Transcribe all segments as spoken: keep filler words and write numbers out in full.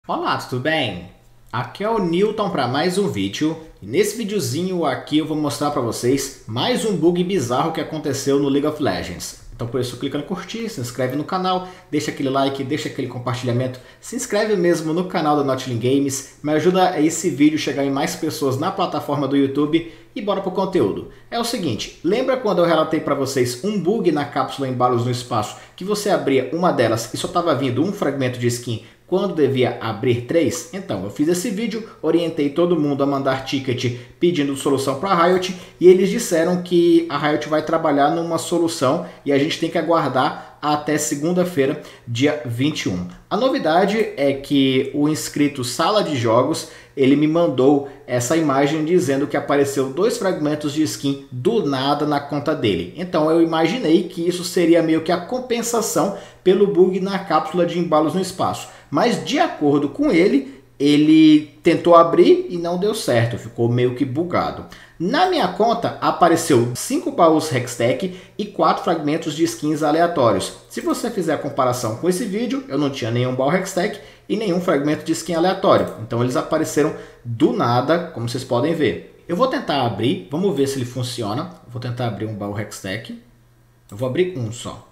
Olá, tudo bem? Aqui é o Newton para mais um vídeo e nesse videozinho aqui eu vou mostrar para vocês mais um bug bizarro que aconteceu no League of Legends. Então por isso clica no curtir, se inscreve no canal, deixa aquele like, deixa aquele compartilhamento, se inscreve mesmo no canal da Notlin Games, me ajuda esse vídeo chegar em mais pessoas na plataforma do YouTube e bora pro conteúdo. É o seguinte, lembra quando eu relatei para vocês um bug na cápsula Embalos no Espaço que você abria uma delas e só estava vindo um fragmento de skin quando devia abrir três? Então, eu fiz esse vídeo, orientei todo mundo a mandar ticket pedindo solução para a Riot e eles disseram que a Riot vai trabalhar numa solução e a gente tem que aguardar até segunda-feira, dia vinte e um. A novidade é que o inscrito Sala de Jogos, ele me mandou essa imagem dizendo que apareceu dois fragmentos de skin do nada na conta dele. Então eu imaginei que isso seria meio que a compensação pelo bug na cápsula de Embalos no Espaço. Mas de acordo com ele, ele tentou abrir e não deu certo, ficou meio que bugado. Na minha conta apareceu cinco baús Hextech e quatro fragmentos de skins aleatórios. Se você fizer a comparação com esse vídeo, eu não tinha nenhum baú Hextech e nenhum fragmento de skin aleatório. Então eles apareceram do nada, como vocês podem ver. Eu vou tentar abrir, vamos ver se ele funciona. Vou tentar abrir um baú Hextech. Eu vou abrir um só.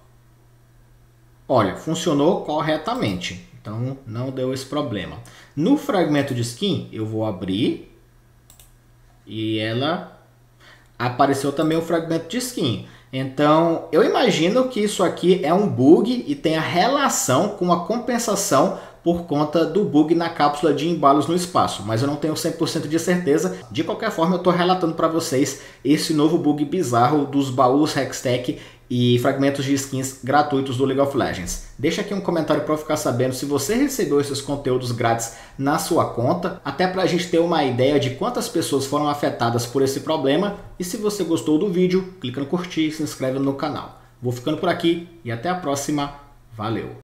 Olha, funcionou corretamente. Então não deu esse problema. No fragmento de skin eu vou abrir e ela apareceu também o fragmento de skin. Então eu imagino que isso aqui é um bug e tem a relação com a compensação por conta do bug na cápsula de Embalos no Espaço, mas eu não tenho cem por cento de certeza. De qualquer forma, eu estou relatando para vocês esse novo bug bizarro dos baús Hextech e fragmentos de skins gratuitos do League of Legends. Deixa aqui um comentário para eu ficar sabendo se você recebeu esses conteúdos grátis na sua conta, até para a gente ter uma ideia de quantas pessoas foram afetadas por esse problema. E se você gostou do vídeo, clica no curtir e se inscreve no canal. Vou ficando por aqui e até a próxima. Valeu!